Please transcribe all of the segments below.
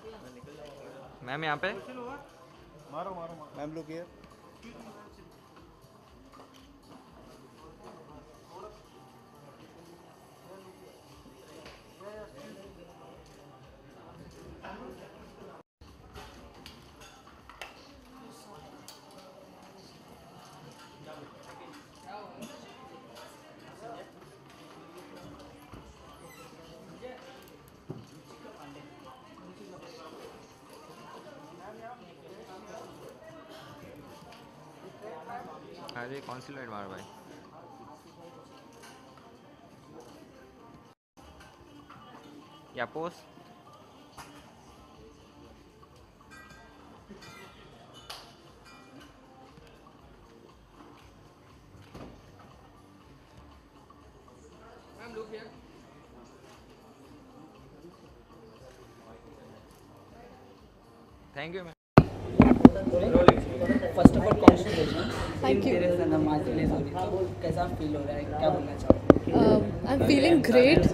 Ma'am यहाँ पे मारो मारो मैम लुक हियर अरे कौन सी लाइट मार भाई या post ma'am look here thank you ma'am first of all congratulation Thank you. तेरे सनम आज रिलीज हो रही तो कैसा फील हो रहा है क्या बोलना चाहोगे I'm feeling great.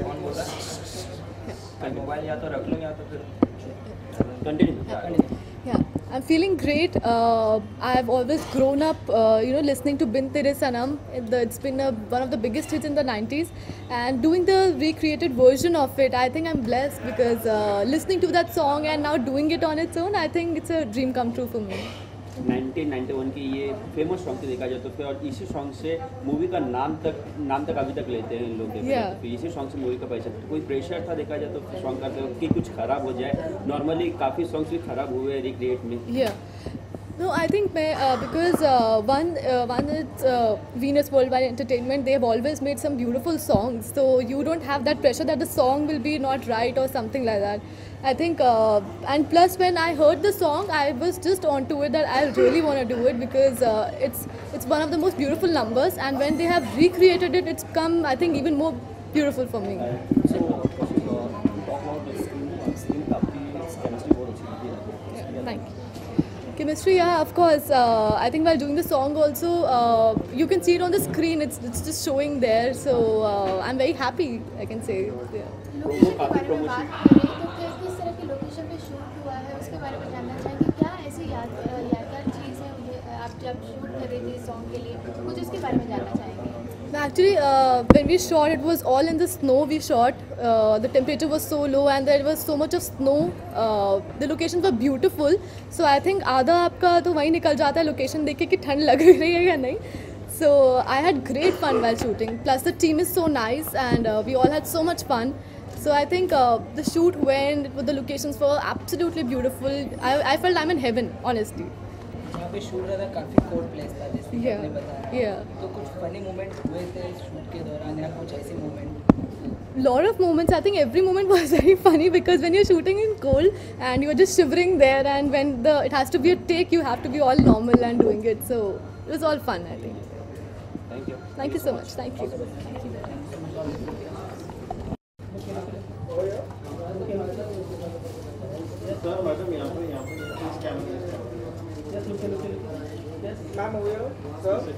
मोबाइल या तो रख लो या तो फिर continue Yeah, I'm feeling great. I've always grown up, listening to Bin Tere Sanam. It's been one of the biggest hits in the 90s. And doing the recreated version of it, I think I'm blessed because listening to that song and now doing it on its own, I think it's a dream come true for me. 1991 की ये famous song से देखा जाए तो फिर और इसी song से मूवी का नाम तक अभी तक लेते हैं इन लोग Yeah. तो इसी सॉन्ग से मूवी का परिचय तो कोई प्रेशर था देखा जाए तो सॉन्ग करते वक्त कि कुछ खराब हो जाए नॉर्मली काफ़ी सॉन्ग्स भी खराब हुए रिक्रिएट में Yeah. No, I think because one is Venus Worldwide Entertainment. They have always made some beautiful songs, so you don't have that pressure that the song will be not right or something like that. I think, and plus when I heard the song, I was just onto it that I really want to do it because it's one of the most beautiful numbers, and when they have recreated it, it's come I think even more beautiful for me. Thank you. Chemistry, yeah, of course. I think while doing the song also, you can see it on the screen. It's just showing there. So I'm very happy, I can say. Yeah. Location के बारे में बात करें तो किस तरह की location पे शूट हुआ है उसके बारे में जानना चाहेंगे क्या ऐसी यादगार चीज़ है आप जब शूट कर रहे थे इस सॉन्ग के लिए कुछ इसके बारे में जानना चाहेंगे Actually, when we shot, it was all in the snow. We shot. The temperature was so low, and there was so much of snow. The locations were beautiful. So I think आधा आपका तो वहीं निकल जाता है location देख के कि ठंड लग रही है या नहीं. So I had great fun while shooting. Plus the team is so nice, and we all had so much fun. So I think the shoot went. The locations were absolutely beautiful. I felt I'm in heaven, honestly. यहाँ पे shoot रहा था काफ़ी cold place था जैसे कि Yeah. आपने बताया Yeah. तो कुछ फनी मोमेंट हुए थे शूट के दौरान या कुछ ऐसे moment Lot of moments. I think every moment was very funny because when you're shooting in cold and you're just shivering there, and when it has to be a take, you have to be all normal and doing it. So it was all fun, I think. Thank you Thank you so much. Thank you. Thank you. Sir madam यहाँ पे camera ma'am हो गया sir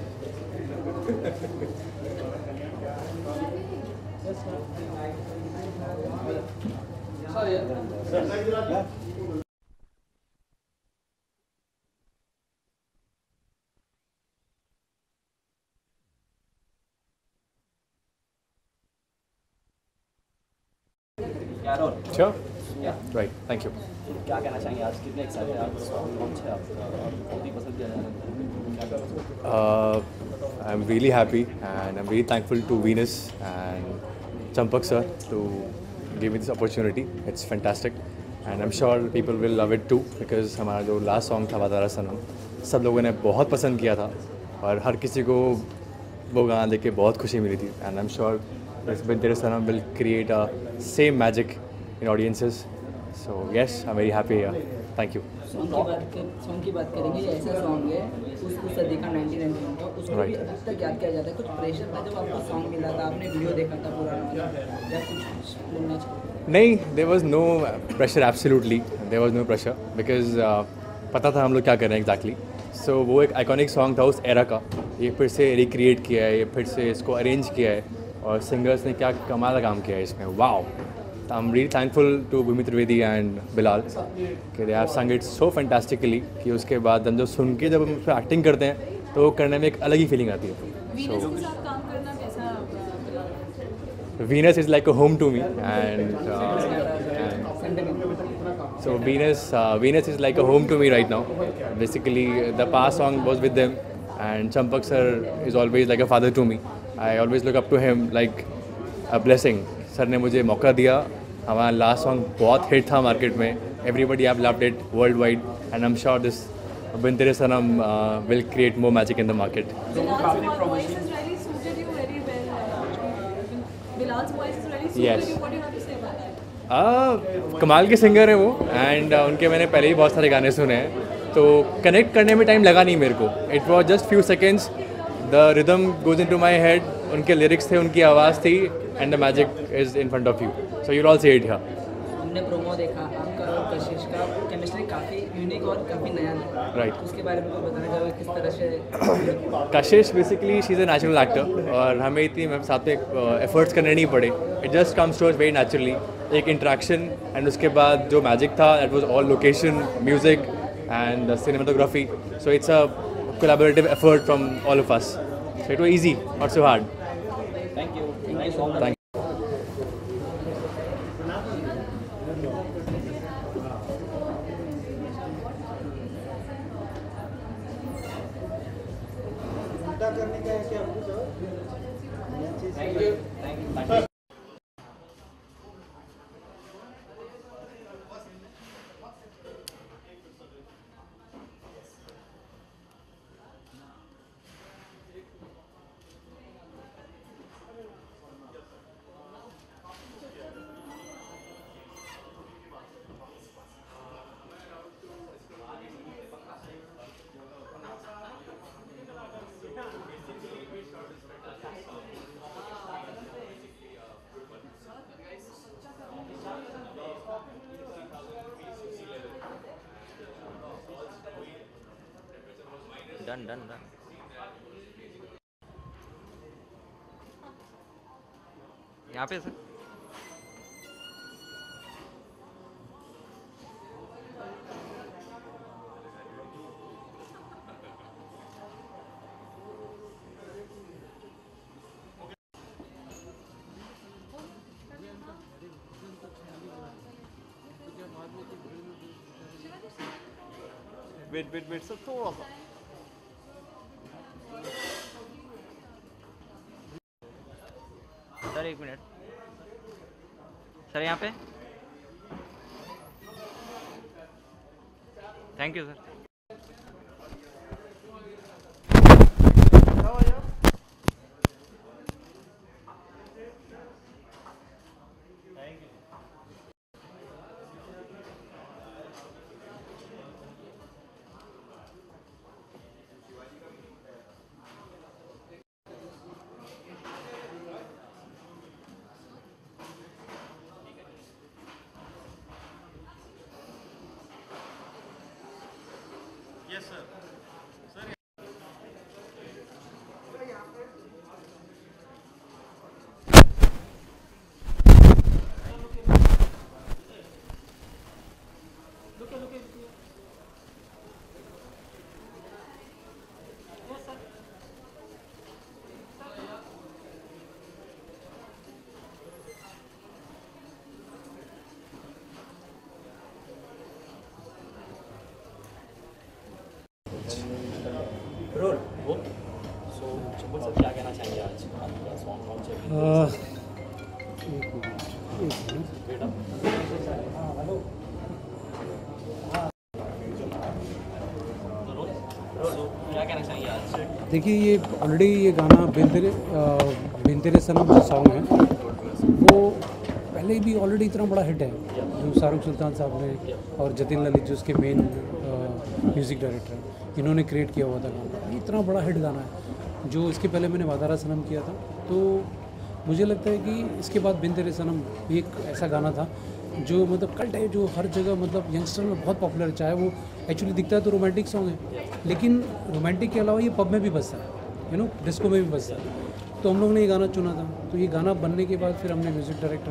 यारों Sure. Right. Thank you. क्या कहना चाहेंगे आज कितने एक्साइटेड आप सॉन्ग लॉन्च है आपका और बहुत ही पसंद किया जा रहा है I'm really happy and I'm very thankful to Venus and Champak sir to give me this opportunity. It's fantastic and I'm sure people will love it too because हमारा जो last song था वादारा सनम सब लोगों ने बहुत पसंद किया था और हर किसी को वो गाना देख के बहुत खुशी मिली थी and I'm sure this Bin Tere Sanam will create a same magic in audiences. So yes, I'm very happy here. Thank you. Song की बात करेंगे ये ऐसा सॉन्ग है उस सदी का 1991 का उसको भी Right. अभी तक याद किया जाता है कुछ प्रेशर था जब आपको सॉन्ग मिला था आपने वीडियो देखा था पुराना या कुछ बोलना चाहिए नहीं there was no pressure absolutely there was no pressure because पता था हम लोग क्या कर रहे हैं exactly so वो एक iconic song था उस era का ये फिर से recreate किया है ये फिर से इसको arrange किया है और singers ने क्या कमाल का काम किया है इसमें wow I'm really thankful to Bhumi Trivedi and Bilal कि they have sung it so fantastically कि उसके बाद हम जब सुन के जब हम उस पर एक्टिंग करते हैं तो करने में एक अलग ही फीलिंग आती है. Venus is like a home to me, and so Venus is like a home to me right now. Basically, the past song was with them, and Champak sir is always like a father to me. I always look up to him like a blessing. Sir ने मुझे मौका दिया. हमारा last song बहुत hit था market में. Everybody have loved it worldwide, and I'm sure this Bin Tere Sanam will create more magic in the market. Yes. कमाल के सिंगर हैं वो, एंड उनके मैंने पहले ही बहुत सारे गाने सुने हैं, तो कनेक्ट करने में टाइम लगा नहीं मेरे को. It was just few seconds, the rhythm goes into my head, उनके लिरिक्स थे, उनकी आवाज़ थी, and the magic is in front of you. So you all see it here. हमने प्रोमो देखा, आपका और कशिश का केमिस्ट्री काफ़ी यूनिक और काफ़ी नया है. राइट. उसके बारे में बताना चाहोगे किस तरह से? Kashish basically she is a natural actor, और हमें इतनी साथ में एफर्ट्स करने नहीं पड़े. It just comes to us very naturally. एक इंट्रैक्शन, एंड उसके बाद जो मैजिक था that was all location, music and cinematography. So it's a collaborative effort from all of us. So it was easy, not so hard. Thank you so much. Thank करने का है क्या आपको sir? Thank you. Done done done. यहाँ पे sir. Wait sir थोड़ा सा. Sir एक मिनट सर, यहाँ पे. Thank you sir. Yes sir. Role वो. सो चंपक सर क्या कहना चाहेंगे आज आपका सॉन्ग लॉन्च है? बेटा सो क्या कहना चाहेंगे आज? देखिए, ये ऑलरेडी ये गाना बिन तेरे सनम जो सॉन्ग है वो पहले भी ऑलरेडी इतना बड़ा हिट है, जो शाहरुख सुल्तान साहब ने और जतिन ललित जो उसके मेन म्यूज़िक डायरेक्टर हैं, इन्होंने क्रिएट किया हुआ था गाना. ये इतना बड़ा हिट गाना है, जो इसके पहले मैंने वादारा सनम किया था. तो मुझे लगता है कि इसके बाद बिन तेरे सनम एक ऐसा गाना था जो मतलब कल्ट है, जो हर जगह मतलब यंगस्टर में बहुत पॉपुलर है. चाहे वो एक्चुअली दिखता है तो रोमांटिक सॉन्ग है, लेकिन रोमांटिक के अलावा ये पब में भी बजता है, डिस्को में भी बजता है. तो हम लोग ने ये गाना चुना था. तो ये गाना बनने के बाद फिर हमने म्यूज़िक डायरेक्टर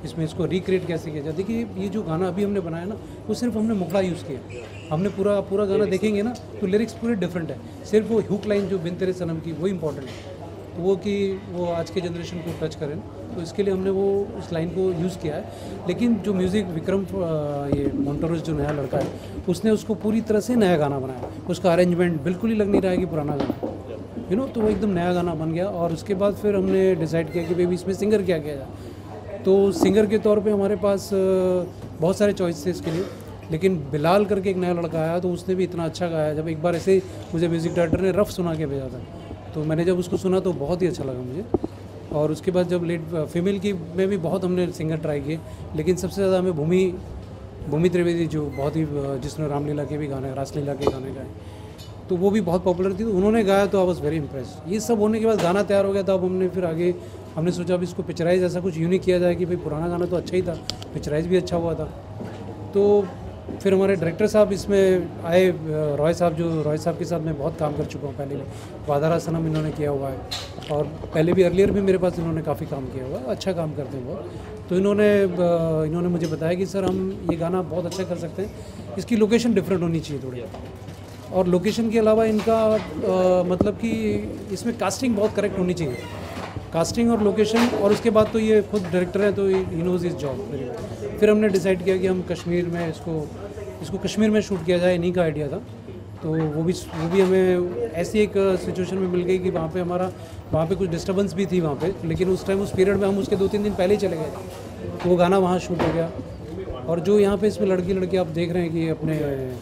इसमें इसको रिक्रिएट कैसे किया जाए। देखिए ये जो गाना अभी हमने बनाया ना, वो सिर्फ हमने मुखड़ा यूज़ किया। हमने पूरा गाना देखेंगे ना तो लिरिक्स पूरे डिफरेंट है, सिर्फ वो हुक लाइन जो बिन तेरे सनम की वो इम्पॉर्टेंट है, तो वो कि वो आज के जनरेशन को टच करें, तो इसके लिए हमने वो उस लाइन को यूज़ किया है। लेकिन जो म्यूज़िक विक्रम ये मोंटोरोस जो नया लड़का है, उसने उसको पूरी तरह से नया गाना बनाया। उसका अरेंजमेंट बिल्कुल ही लग नहीं रहा है कि पुराना गाना, तो वो एकदम नया गाना बन गया। और उसके बाद फिर हमने डिसाइड किया कि बेबी इसमें सिंगर क्या किया जाए। तो सिंगर के तौर पे हमारे पास बहुत सारे चॉइस थे इसके लिए, लेकिन बिलाल करके एक नया लड़का आया, तो उसने भी इतना अच्छा गाया। जब एक बार ऐसे मुझे म्यूज़िक डायरेक्टर ने रफ सुना के भेजा था, तो मैंने जब उसको सुना तो बहुत ही अच्छा लगा मुझे। और उसके बाद जब लेट फीमेल की में भी बहुत हमने सिंगर ट्राई किए, लेकिन सबसे ज़्यादा हमें भूमि त्रिवेदी, जो बहुत ही जिसने रामलीला के भी गाने, रासलीला के गाने गाए, तो वो भी बहुत पॉपुलर थी, तो उन्होंने गाया, तो आई वाज वेरी इम्प्रेस्ड। ये सब होने के बाद गाना तैयार हो गया था। अब हमने फिर आगे हमने सोचा अब इसको पिक्चराइज ऐसा कुछ यूनिक किया जाए कि भाई पुराना गाना तो अच्छा ही था, पिक्चराइज भी अच्छा हुआ था। तो फिर हमारे डायरेक्टर साहब इसमें आए, रॉय साहब के साथ मैं बहुत काम कर चुका हूँ पहले भी। वादारा सनम इन्होंने किया हुआ है, और पहले भी अर्लियर भी मेरे पास इन्होंने काफ़ी काम किया हुआ है, अच्छा काम करते हैं वो। तो इन्होंने मुझे बताया कि सर हम ये गाना बहुत अच्छा कर सकते हैं, इसकी लोकेशन डिफरेंट होनी चाहिए थोड़ी, और लोकेशन के अलावा इनका मतलब कि इसमें कास्टिंग बहुत करेक्ट होनी चाहिए, कास्टिंग और लोकेशन। और उसके बाद तो ये खुद डायरेक्टर हैं, तो ही नोज़ इज जॉब। फिर हमने डिसाइड किया कि हम कश्मीर में इसको कश्मीर में शूट किया जाए, इन्हीं का आइडिया था। तो वो भी हमें ऐसी एक सिचुएशन में मिल गई कि वहाँ पे कुछ डिस्टर्बेंस भी थी वहाँ पे, लेकिन उस टाइम उस पीरियड में हम उसके 2-3 दिन पहले ही चले गए थे, तो वो गाना वहाँ शूट हो गया। और जो यहाँ पे इसमें लड़की आप देख रहे हैं कि अपने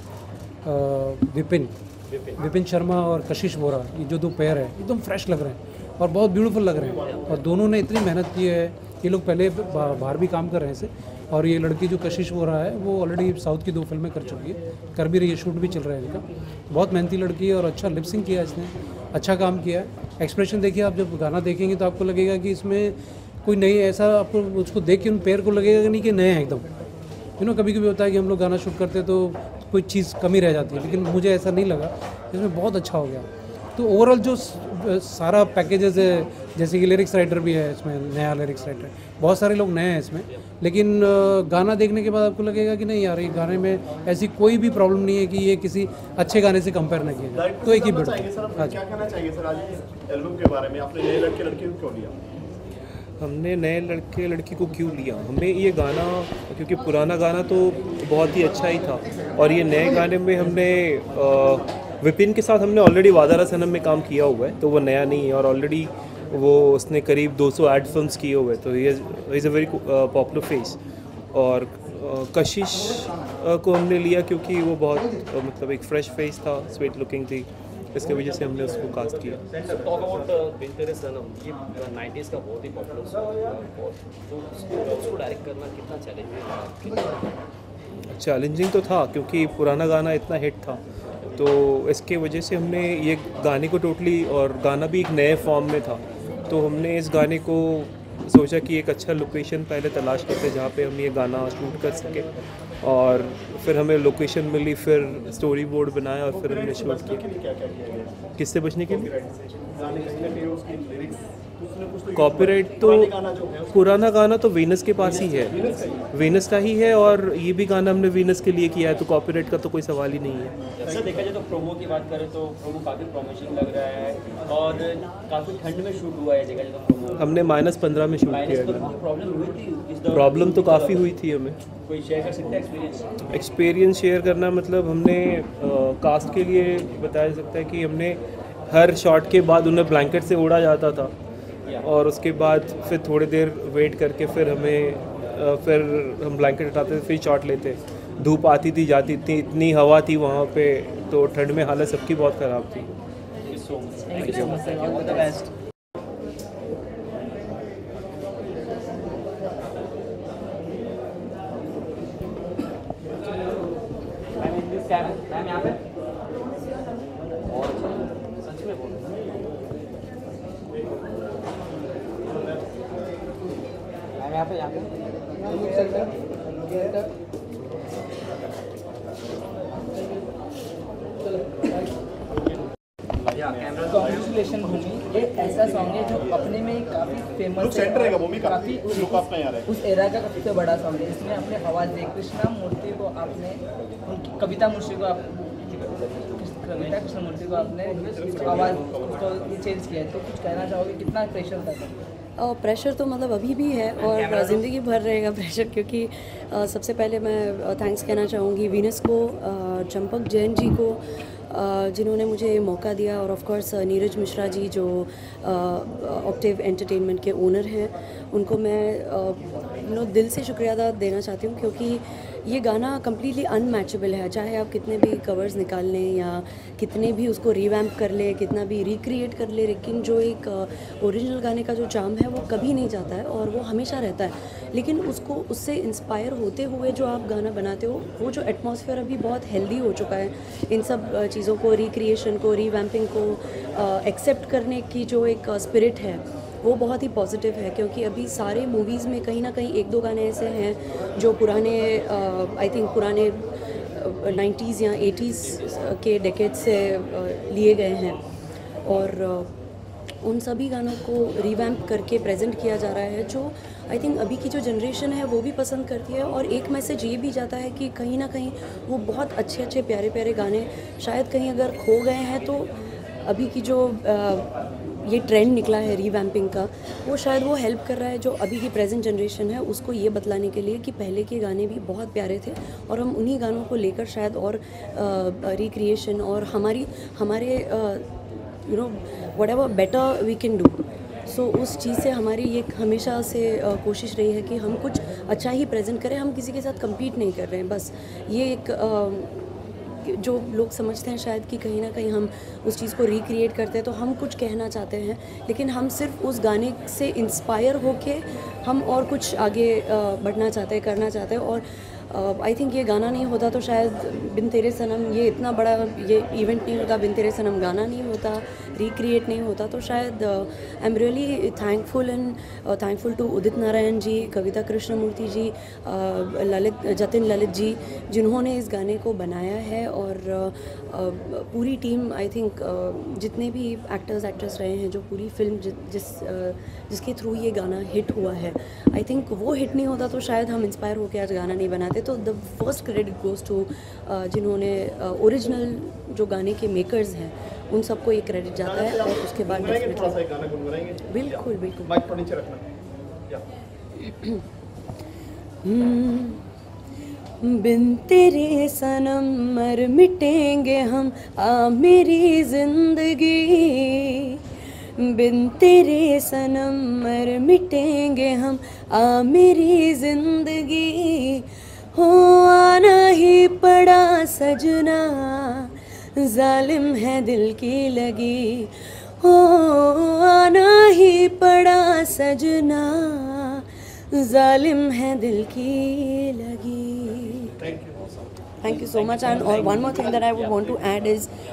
विपिन शर्मा और कशिश बोरा, ये जो 2 पेयर है, एकदम फ्रेश लग रहे हैं और बहुत ब्यूटीफुल लग रहे हैं। और दोनों ने इतनी मेहनत की है, ये लोग पहले बाहर भी काम कर रहे हैं ऐसे। और ये लड़की जो कशिश बोरा है, वो ऑलरेडी साउथ की 2 फिल्में कर चुकी है, कर भी रही है, शूट भी चल रहा है इनका। बहुत मेहनती लड़की है और अच्छा लिपसिंग किया इसने, अच्छा काम किया है। एक्सप्रेशन देखिए, आप जब गाना देखेंगे तो आपको लगेगा कि इसमें कोई नई, ऐसा आपको उसको देख के उन पेयर को लगेगा कि नहीं कि नए हैं एकदम। कभी कभी होता है कि हम लोग गाना शूट करते हैं तो कोई चीज़ कमी रह जाती है, लेकिन मुझे ऐसा नहीं लगा, इसमें बहुत अच्छा हो गया। तो ओवरऑल जो सारा पैकेजेस है, जैसे कि लिरिक्स राइटर भी है इसमें, नया लिरिक्स राइटर, बहुत सारे लोग नए हैं इसमें, लेकिन गाना देखने के बाद आपको लगेगा कि नहीं यार, ये गाने में ऐसी कोई भी प्रॉब्लम नहीं है कि ये किसी अच्छे गाने से कंपेयर ना किया जाए। तो एक ही बिट। क्या कहना चाहिए सर आज इस एल्बम के बारे में? आपने नए लड़के को क्यों लिया? हमने नए लड़की को क्यों लिया? हमें ये गाना, क्योंकि पुराना गाना तो बहुत ही अच्छा ही था, और ये नए गाने में हमने विपिन के साथ हमने ऑलरेडी वादारा सनम में काम किया हुआ है, तो वो नया नहीं है। और ऑलरेडी उसने करीब 200 एड फिल्म्स किए हुए, तो he is a very popular face. और कशिश को हमने लिया क्योंकि वो बहुत मतलब एक फ्रेश फेस था, स्वीट लुकिंग थी, इसके वजह से हमने उसको कास्ट किया। टॉक अबाउट बिन तेरे सनम, ये 90s का बहुत ही पॉपुलर सॉन्ग है, तो उसको डायरेक्ट करना कितना चैलेंजिंग तो था, क्योंकि पुराना गाना इतना हिट था, तो इसके वजह से हमने ये गाने को टोटली, और गाना भी एक नए फॉर्म में था, तो हमने इस गाने को सोचा कि एक अच्छा लोकेशन पहले तलाश करते जहाँ पे हम ये गाना शूट कर सके। और फिर हमें लोकेशन मिली, फिर स्टोरी बोर्ड बनाया और फिर हमने शूट किया। किससे बचने के लिए? कॉपीराइट तो पुराना गाना तो वीनस के पास ही है, वीनस का ही है, और ये भी गाना हमने वीनस के लिए किया है, तो कॉपीराइट का तो कोई सवाल ही नहीं है। सर देखा जाए तो प्रोमो की बात करें तो प्रोमो काफ़ी प्रॉमिसिंग लग रहा है, और काफ़ी ठंड में शूट हुआ है। देखा जाए तो प्रोमो हमने -15 में शूट किया है। प्रॉब्लम हुई थी? प्रॉब्लम तो काफ़ी हुई थी हमें। कोई शेयर कर सकता है एक्सपीरियंस शेयर करना? मतलब हमने कास्ट के लिए बताया जा सकता है कि हमने हर शॉट के बाद उन्हें ब्लैंकेट से ओढ़ा जाता था, और उसके बाद फिर थोड़ी देर वेट करके फिर हम ब्लैंकेट हटाते थे, फिर शॉट लेते। धूप आती थी जाती थी, इतनी हवा थी वहाँ पे, तो ठंड में हालत सबकी बहुत ख़राब थी। Thank you so much sir, all the best. Ma'am यहाँ पे सच में बोल यहाँ पे Congratulations भूमि, ये ऐसा सॉन्ग है जो अपने में काफ़ी फेमस लुक सेंटर रहेगा, वो भी काफ़ी लुक आपका यहाँ है। उस एरा का सबसे बड़ा सॉन्ग है। इसमें आपने आवाज़ दी कृष्णा मूर्ति को, आपने उनकी कविता मूर्ति को कविता कृष्णमूर्ति को आपने आवाज़ उसको चेंज किया है, तो कुछ कहना चाहोगे कितना प्रेशर था? प्रेशर तो मतलब अभी भी है और ज़िंदगी भर रहेगा प्रेशर, क्योंकि सबसे पहले मैं थैंक्स कहना चाहूँगी वीनस को, चंपक जैन जी को, जिन्होंने मुझे मौका दिया, और ऑफ कोर्स नीरज मिश्रा जी जो ऑक्टेव एंटरटेनमेंट के ओनर हैं, उनको मैं दिल से शुक्रिया अदा देना चाहती हूँ, क्योंकि ये गाना कम्प्लीटली अनमैचेबल है। चाहे आप कितने भी कवर्स निकाल लें या कितने भी उसको रिवैम्प कर लें, कितना भी रिक्रिएट कर ले, लेकिन जो एक ओरिजिनल गाने का जो चार्म है वो कभी नहीं जाता है और वो हमेशा रहता है। लेकिन उसको उससे इंस्पायर होते हुए जो आप गाना बनाते हो, वो जो एटमॉस्फेयर अभी बहुत हेल्दी हो चुका है, इन सब चीज़ों को, रिक्रिएशन को, रिवैम्पिंग को एक्सेप्ट करने की जो एक स्पिरिट है वो बहुत ही पॉजिटिव है। क्योंकि अभी सारे मूवीज़ में कहीं ना कहीं एक दो गाने ऐसे हैं जो पुराने आई थिंक पुराने 90s या 80s के डेकेड से लिए गए हैं, और उन सभी गानों को रिवैम्प करके प्रेजेंट किया जा रहा है, जो आई थिंक अभी की जो जनरेशन है वो भी पसंद करती है। और एक मैसेज ये भी जाता है कि कहीं ना कहीं वो बहुत अच्छे अच्छे प्यारे प्यारे गाने शायद कहीं अगर खो गए हैं, तो अभी की जो ये ट्रेंड निकला है रीवैम्पिंग का, वो शायद वो हेल्प कर रहा है जो अभी की प्रेजेंट जनरेशन है उसको ये बतलाने के लिए कि पहले के गाने भी बहुत प्यारे थे, और हम उन्हीं गानों को लेकर शायद और रिक्रिएशन और हमारे whatever better we can do. So उस चीज़ से हमारी ये हमेशा से कोशिश रही है कि हम कुछ अच्छा ही प्रेजेंट करें, हम किसी के साथ कम्पीट नहीं कर रहे हैं। बस ये एक जो लोग समझते हैं शायद कि कहीं ना कहीं हम उस चीज़ को रिक्रिएट करते हैं तो हम कुछ कहना चाहते हैं, लेकिन हम सिर्फ उस गाने से इंस्पायर होके हम और कुछ आगे बढ़ना चाहते हैं, करना चाहते हैं। और आई थिंक ये गाना नहीं होता तो शायद बिन तेरे सनम ये इतना बड़ा ये इवेंट नहीं होता, बिन तेरे सनम गाना नहीं होता, रिक्रिएट नहीं होता, तो शायद I am really thankful to Udit Narayan ji, Kavita Krishnamurthy ji, Jatin Lalit ji, जिन्होंने इस गाने को बनाया है। और पूरी टीम, आई थिंक जितने भी एक्टर्स रहे हैं, जो पूरी फिल्म जिसके थ्रू ये गाना हिट हुआ है, आई थिंक वो हिट नहीं होता तो शायद हम इंस्पायर होकर आज गाना नहीं बनाते। तो the first credit goes to जिन्होंने ओरिजिनल जो गाने के मेकर्स हैं उन सबको ये क्रेडिट जाता है। और उसके बाद बिल्कुल बिल्कुल माइक थोड़ा नीचे रखना। बिन तेरे सनम मर मिटेंगे हम, आ मेरी जिंदगी, बिन तेरे सनम मर मिटेंगे हम, आ मेरी जिंदगी, हो आना ही पड़ा सजना, जालिम है दिल की लगी, हो आना ही पड़ा सजना, जालिम है दिल की लगी। Thank you so much. And one more thing that I would want to add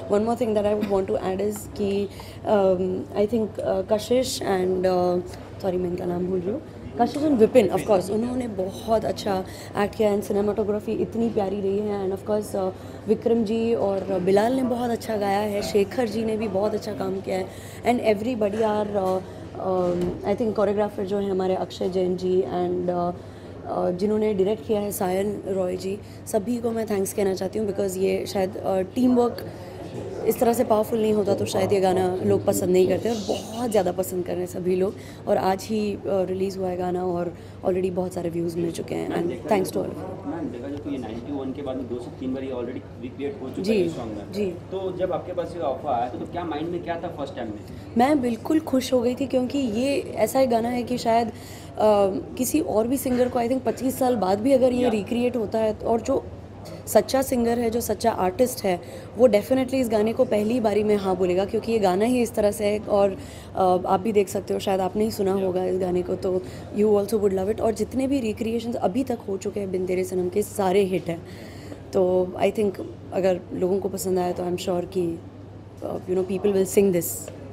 is कि I think Kashish and sorry मैं इनका नाम भूल रही हूँ, कशिश एंड विपिन, ऑफ कोर्स उन्होंने बहुत अच्छा एक्ट किया एंड सिनेमाटोग्राफी इतनी प्यारी रही है। And of course Vikram ji और बिलाल ने बहुत अच्छा गाया है, शेखर जी ने भी बहुत अच्छा काम किया है, and everybody are I think choreographer जो है हमारे अक्षय जैन जी, एंड जिन्होंने डायरेक्ट किया है सायन रॉय जी, सभी को मैं थैंक्स कहना चाहती हूँ। बिकॉज़ ये शायद टीम वर्क इस तरह से पावरफुल नहीं होता तो शायद ये गाना लोग पसंद नहीं करते, और बहुत ज़्यादा पसंद कर रहे हैं सभी लोग। और आज ही रिलीज़ हुआ है गाना और ऑलरेडी बहुत सारे व्यूज़ मिल चुके हैं, and thanks to all. Ma'am देखा जाए तो ये 91 के बाद में 2 से 3 बार ये ऑलरेडी रिक्रिएट हो चुका जी, है इस सॉन्ग में। जी। तो जब आपके पास ये ऑफर आया तो क्या माइंड में क्या था फर्स्ट टाइम में? मैं बिल्कुल खुश हो गई थी, क्योंकि ये ऐसा एक गाना है कि शायद किसी और भी सिंगर को आई थिंक 25 साल बाद भी अगर ये रिक्रिएट होता है, और जो सच्चा सिंगर है, जो सच्चा आर्टिस्ट है, वो डेफिनेटली इस गाने को पहली बारी में हाँ बोलेगा, क्योंकि ये गाना ही इस तरह से है। और आप भी देख सकते हो, शायद आपने ही सुना होगा इस गाने को, तो you also would love it. और जितने भी रिक्रिएशंस अभी तक हो चुके हैं बिन तेरे सनम के, सारे हिट हैं। तो आई थिंक अगर लोगों को पसंद आया तो आई एम श्योर कि people will sing this.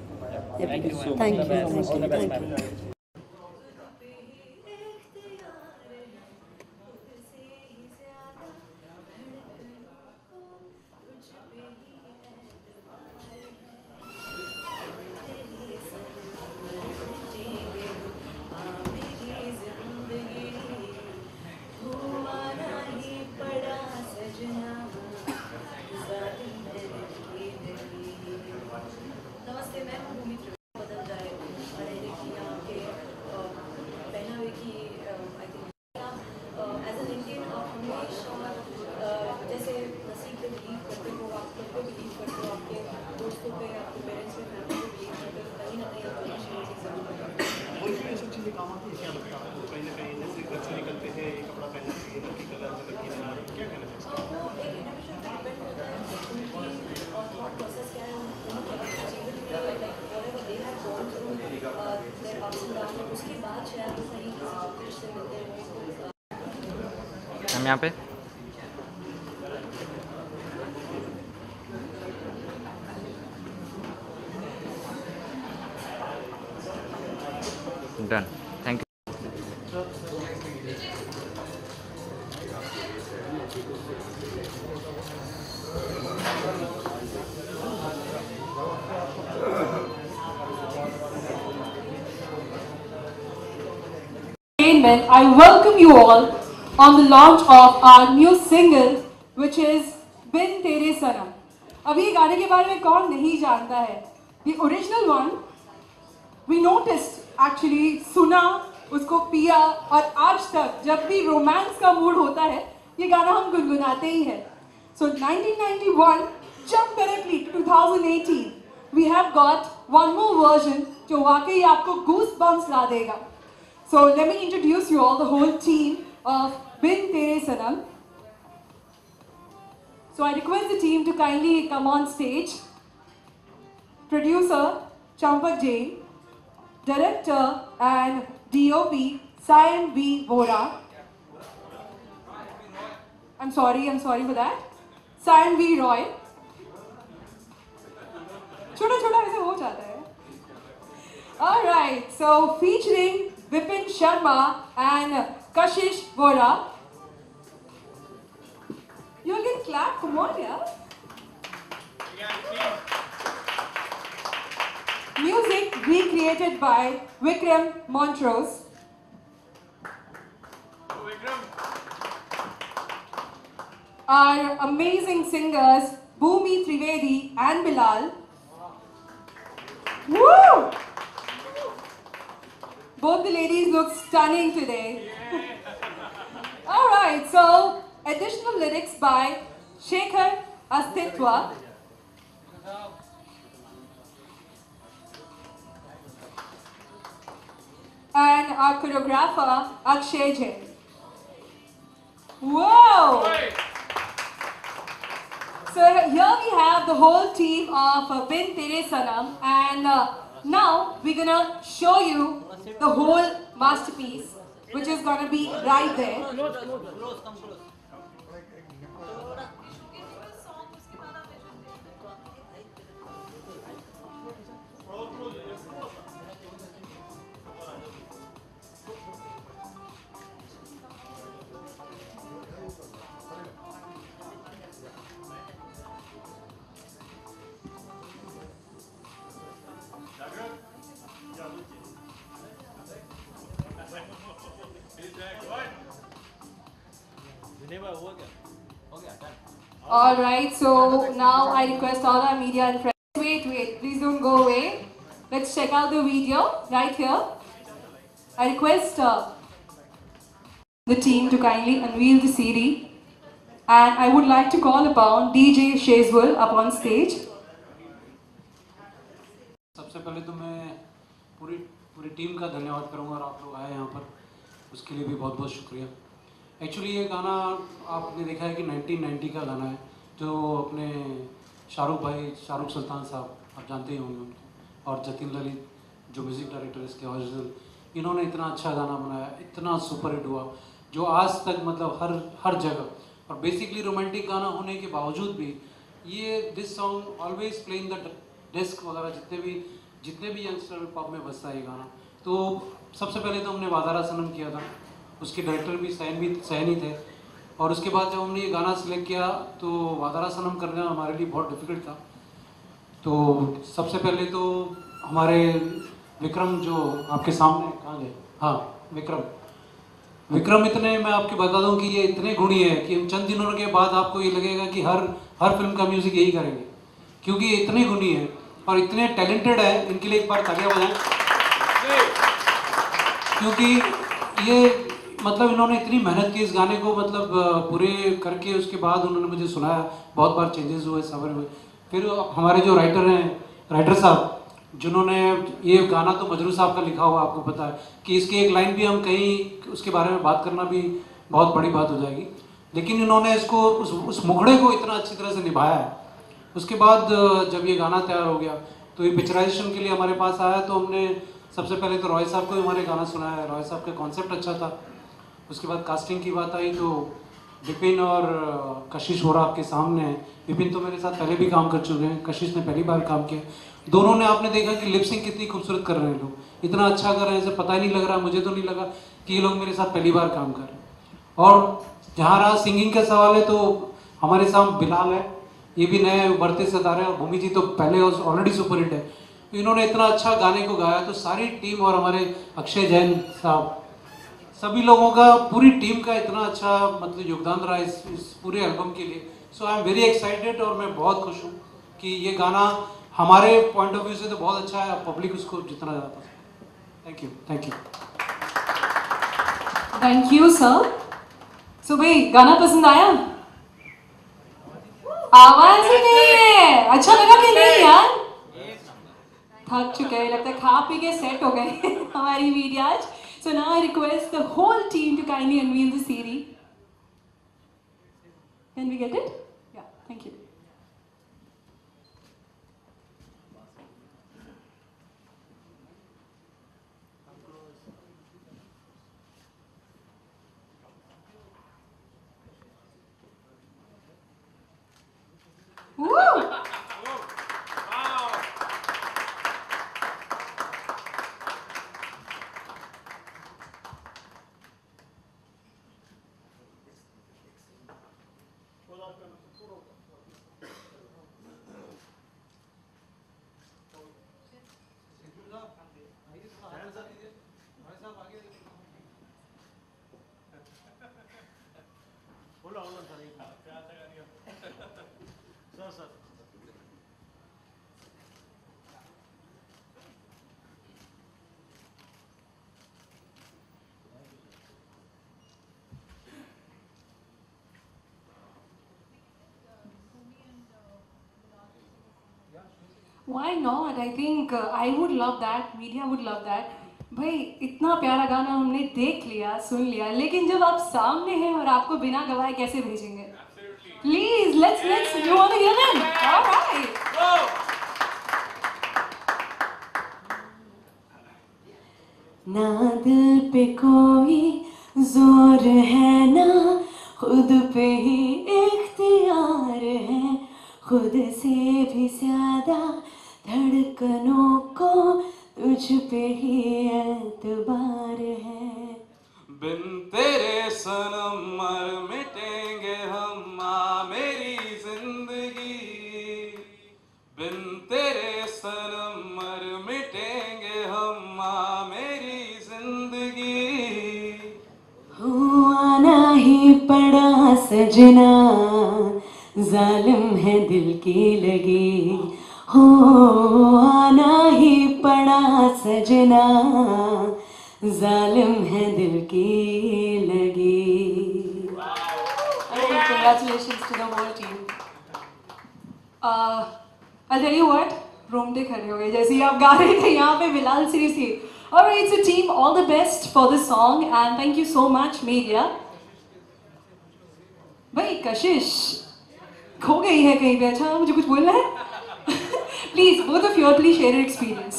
Thank you. यहाँ पे। Done, thank you. I welcome you all on the launch of our new single, which is Bin Tere Sanam. अब ये गाने के बारे में कौन नहीं जानता है? The original one, we noticed actually, सुना, उसको पिया, और आज तक जब भी रोमांस का मूड होता है ये गाना हम गुनगुनाते ही हैं। So 1991 jump directly to 2018, we have got one more version जो वाकई आपको goosebumps ला देगा। So let me introduce you all, the whole team of Bin Tere Sanam. So I request the team to kindly come on stage. Producer Champak Jain, Director and DOP Sayan V. Vora. I'm sorry for that. Sayan V. Roy. छोटा छोटा ऐसे हो जाता है. All right, so featuring Vipin Sharma and Kashish Vora. You can clap, come on, yeah. Music recreated by Vikram Montrose. Our amazing singers Bhumi Trivedi and Bilal. Woo! Both the ladies look stunning today. Alright, so additional lyrics by Shekhar Astitwa. And our choreographer Akshay Jain. Whoa! So here we have the whole team of Bin Tere Sanam, and now we're gonna show you the whole masterpiece, which is gonna be right there. Alright, so now I request all our media and friends. Wait, please don't go away. Let's check out the video right here. I request the team to kindly unveil the CD, and I would like to call upon DJ Shazwal up on stage. सबसे पहले तो मैं पूरी team का धन्यवाद करूंगा, और आप लोग आए यहाँ पर उसके लिए भी बहुत बहुत शुक्रिया। एक्चुअली ये गाना आपने देखा है कि 1990 का गाना है, जो अपने शाहरुख सुल्तान साहब, आप जानते ही होंगे उनको, और जतिन ललित जो म्यूज़िक डायरेक्टर इसके ओरिजिनल, इन्होंने इतना अच्छा गाना बनाया, इतना सुपर हिट हुआ, जो आज तक मतलब हर जगह, और बेसिकली रोमांटिक गाना होने के बावजूद भी ये this song always playing the desk वगैरह, जितने भी यंगस्टर पॉप में बजता है ये गाना। तो सबसे पहले तो हमने वादारा सनम किया था, उसके डायरेक्टर भी सैन ही थे, और उसके बाद जब हमने ये गाना सिलेक्ट किया तो वादारा सनम करना हमारे लिए बहुत डिफ़िकल्ट था। तो सबसे पहले तो हमारे विक्रम जो आपके सामने, कहाँ गए, हाँ विक्रम इतने, मैं आपको बता दूं कि ये इतने गुणी है कि हम चंद दिनों के बाद आपको ये लगेगा कि हर फिल्म का म्यूज़िक यही करेंगे, क्योंकि ये इतने गुणी है और इतने टैलेंटेड है। इनके लिए एक बार तालियां बजाएं, क्योंकि ये मतलब इन्होंने इतनी मेहनत की इस गाने को, मतलब पूरे करके उसके बाद उन्होंने मुझे सुनाया, बहुत बार चेंजेस हुए, सबर हुए। फिर हमारे जो राइटर साहब, जिन्होंने ये गाना तो मजरू साहब का लिखा हुआ, आपको पता है कि इसकी एक लाइन भी हम कहीं उसके बारे में बात करना भी बहुत बड़ी बात हो जाएगी, लेकिन इन्होंने इसको उस मुखड़े को इतना अच्छी तरह से निभाया है। उसके बाद जब ये गाना तैयार हो गया तो ये पिक्चराइजेशन के लिए हमारे पास आया, तो हमने सबसे पहले तो रॉय साहब को हमारे गाना सुनाया। रॉय साहब का कॉन्सेप्ट अच्छा था। उसके बाद कास्टिंग की बात आई तो विपिन और कशिश हो रहा आपके सामने है। विपिन तो मेरे साथ पहले भी काम कर चुके हैं, कशिश ने पहली बार काम किया। दोनों ने आपने देखा कि लिपसिंग कितनी खूबसूरत कर रहे हैं लोग, इतना अच्छा कर रहे हैं, ऐसे पता ही नहीं लग रहा, मुझे तो नहीं लगा कि ये लोग मेरे साथ पहली बार काम कर रहे हैं। और जहाँ रहा सिंगिंग का सवाल है तो हमारे साथ बिलाल है, ये भी नए उभरते सितारे हैं, और भूमि जी तो पहले ऑलरेडी सुपर हिट है। इन्होंने इतना अच्छा गाने को गाया, तो सारी टीम और हमारे अक्षय जैन साहब, सभी लोगों का, पूरी टीम का इतना अच्छा मतलब योगदान रहा इस पूरे एल्बम के लिए। So I am very excited और मैं बहुत खुश हूँ कि ये गाना हमारे पॉइंट ऑफ व्यू से तो बहुत अच्छा है, पब्लिक उसको जितना ज़्यादा पसंद। Thank you, thank you, thank you sir. So भाई गाना पसंद आया? आवाज ही नहीं है, अच्छा लगा कि नहीं यार? थक चुके हैं लगता है, खा पी के सेट हो गए हमारी मीडिया आज। So now I request the whole team to kindly unveil the CD. Can we get it? Yeah, thank you. Woo! Why not? I think I would love that. Media would love that. भाई इतना प्यारा गाना हमने देख लिया, सुन लिया, लेकिन जब आप सामने हैं और आपको बिना गवाए कैसे भेजेंगे? Please, let's. You want to hear them? All right. ना दिल पे कोई जोर है, ना खुद पे ही इख्तियार है, खुद से भी ज्यादा धड़कनों को तुझ पे ही एतबार है। बिन तेरे सनम मर मिटेंगे हम, मेरी जिंदगी। बिन तेरे सनम मर मिटेंगे हम, मेरी जिंदगी। आना ही पड़ा सजना, जालिम है दिल की लगी, हो आना ही पड़ा सजना, जालिम है दिल की लगी। Congratulations to the whole team. I'll tell you what, रोंगटे खड़े हो गए जैसे ही आप गा रहे थे यहाँ पे Bilal, seriously. Alright, so team, all the best for the song and thank you so much media. भाई कशिश खो गई है कहीं पे, अच्छा मुझे कुछ बोलना है? Please, both of you, please share your experience.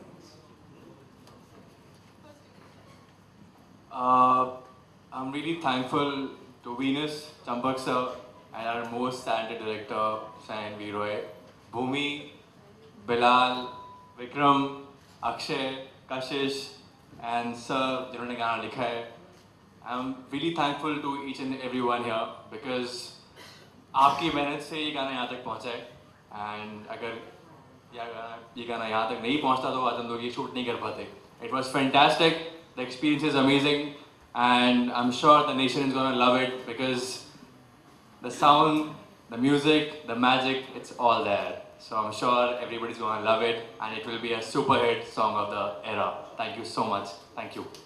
I'm really thankful to Venus, Champak sir, and our most talented director, Sayan Viroy, Bhumi, Bilal, Vikram, Akshay, Kashish, and sir, जिन्होंने गाना लिखा है. I'm really thankful to each and everyone here because आपकी मेहनत से ये गाना यहाँ तक पहुँचा है. And अगर ये गाना यहाँ तक नहीं पहुँचता तो आज हम लोग ये शूट नहीं कर पाते. It was fantastic. The experience is amazing. And I'm sure the nation is gonna love it because the sound, the music, the magic, it's all there. So I'm sure everybody's gonna love it and it will be a super hit song of the era. Thank you so much. Thank you.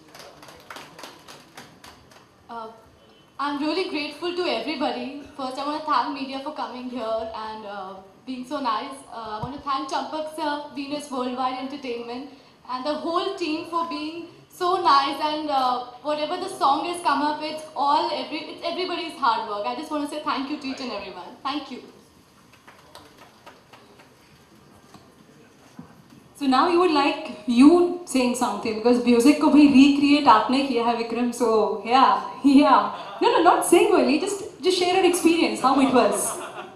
I'm really grateful to everybody. First, I want to thank media for coming here and being so nice. I want to thank Champak sir, Venus Worldwide Entertainment, and the whole team for being so nice. And whatever the song has come up, it's everybody's hard work. I just want to say thank you to each and everyone. Thank you. So now you would like you saying something because music को भी recreate आपने किया है Vikram. So yeah. No, not sing only. Just share your experience how it was.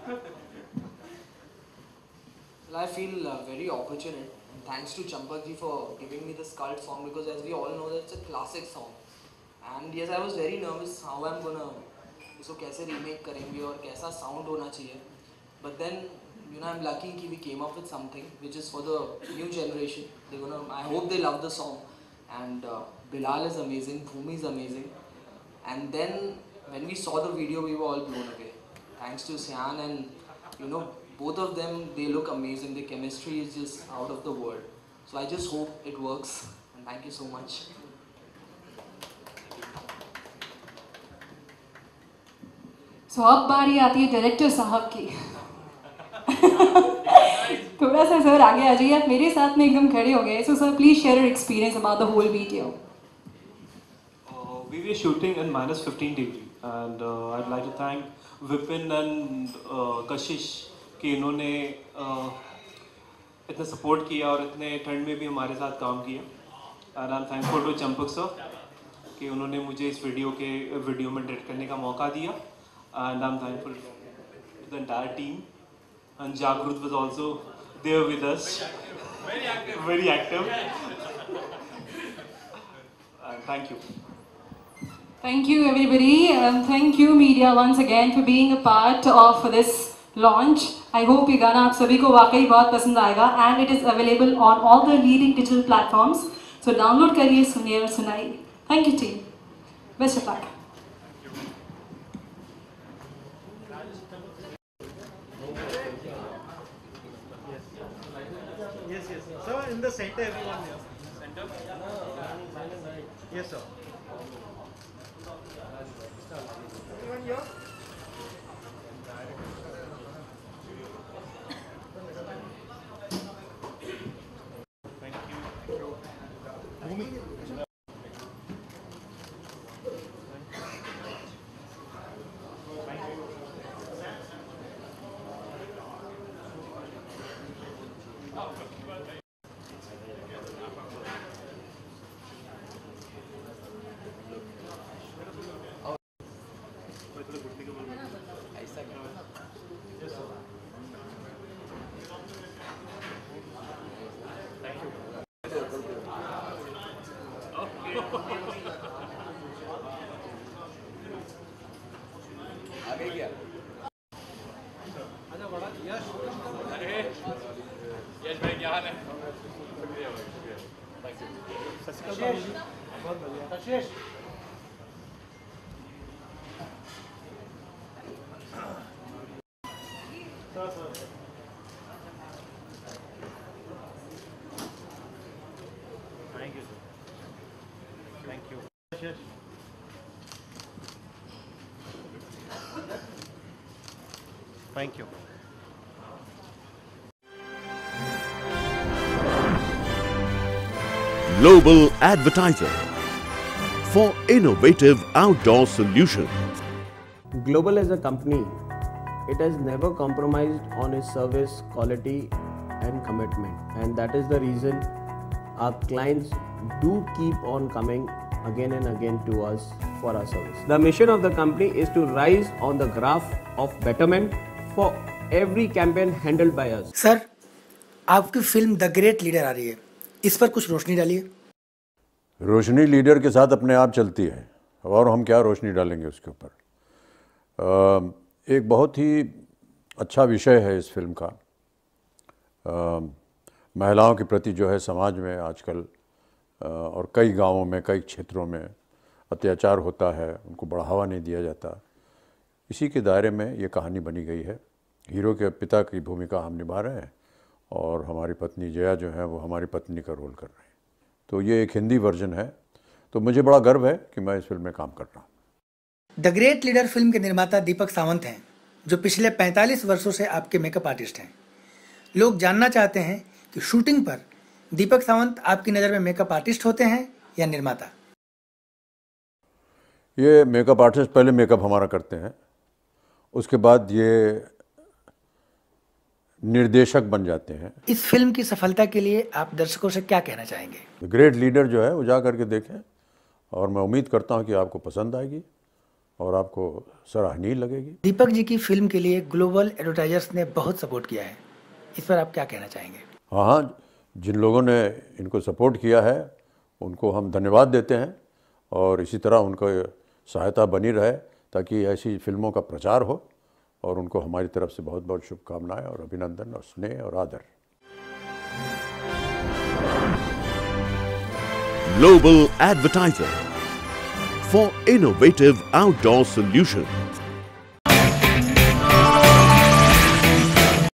Well, I feel very opportunate, and thanks to Champak ji for giving me this cult song, because as we all know that it's a classic song. And yes, I was very nervous how I'm gonna इसको कैसे remake करेंगे और कैसा sound होना चाहिए. But then I'm lucky कि we came up with something which is for the new generation. I hope they love the song. And Bilal is amazing, Bhumi is amazing. And then when we saw the video, we were all blown away. Thanks to Sian and both of them, they look amazing. The chemistry is just out of the world. So I just hope it works. And thank you so much. So अब बारी आती है director साहब की. थोड़ा सा sir आगे आ जाइए, आप मेरे साथ में एकदम खड़े हो गए. So sir, please share your experience about the whole video. We were shooting in -15 degree, and I'd like to thank Vipin and Kashish कि इन्होंने इतना सपोर्ट किया और इतने ठंड में भी हमारे साथ काम किया. And I'm thankful to Champak sir कि उन्होंने मुझे इस वीडियो में डायरेक्ट करने का मौका दिया. And I'm thankful to the entire team. And Jagrut was also there with us. Very active. Thank you. Thank you everybody. Thank you media once again for being a part of this launch. I hope ये गाना आप सभी को वाकई बहुत पसंद आएगा. And it is available on all the leading digital platforms. So download करिए, सुनिए और सुनाइए. Thank you team. Best of luck. Yes. Sir, in the center, everyone here. Center? Yes, sir. Everyone here? Thank you. Bhumi. Thank you, sir. Thank you. Thank you. Global Advertiser for innovative outdoor solutions. Global as a company, it has never compromised on its service quality and commitment, and that is the reason our clients do keep on coming again and again to us for our service. The mission of the company is to rise on the graph of betterment for every campaign handled by us. Sir, आपकी film The Great Leader आ रही है, इस पर कुछ रोशनी डालिए. रोशनी leader के साथ अपने आप चलती है और हम क्या रोशनी डालेंगे उसके ऊपर. एक बहुत ही अच्छा विषय है इस फिल्म का. महिलाओं के प्रति जो है समाज में आजकल और कई गांवों में, कई क्षेत्रों में अत्याचार होता है, उनको बढ़ावा नहीं दिया जाता. इसी के दायरे में ये कहानी बनी गई है. हीरो के पिता की भूमिका हम निभा रहे हैं और हमारी पत्नी जया जो है वो हमारी पत्नी का रोल कर रहे हैं. तो ये एक हिंदी वर्जन है. तो मुझे बड़ा गर्व है कि मैं इस फिल्म में काम कर रहा हूँ. द ग्रेट लीडर फिल्म के निर्माता दीपक सावंत हैं, जो पिछले 45 वर्षों से आपके मेकअप आर्टिस्ट हैं. लोग जानना चाहते हैं कि शूटिंग पर दीपक सावंत आपकी नज़र में मेकअप आर्टिस्ट होते हैं या निर्माता? ये मेकअप आर्टिस्ट पहले मेकअप हमारा करते हैं, उसके बाद ये निर्देशक बन जाते हैं। इस फिल्म की सफलता के लिए आप दर्शकों से क्या कहना चाहेंगे? ग्रेट लीडर जो है वो जा करके देखें और मैं उम्मीद करता हूँ कि आपको पसंद आएगी और आपको सराहनीय लगेगी। दीपक जी की फिल्म के लिए ग्लोबल एडवर्टाइजर्स ने बहुत सपोर्ट किया है, इस पर आप क्या कहना चाहेंगे? हाँ, जिन लोगों ने इनको सपोर्ट किया है उनको हम धन्यवाद देते हैं और इसी तरह उनको सहायता बनी रहे ताकि ऐसी फिल्मों का प्रचार हो और उनको हमारी तरफ से बहुत बहुत शुभकामनाएं और अभिनंदन और स्नेह और आदर। Global Advertiser for innovative outdoor solutions.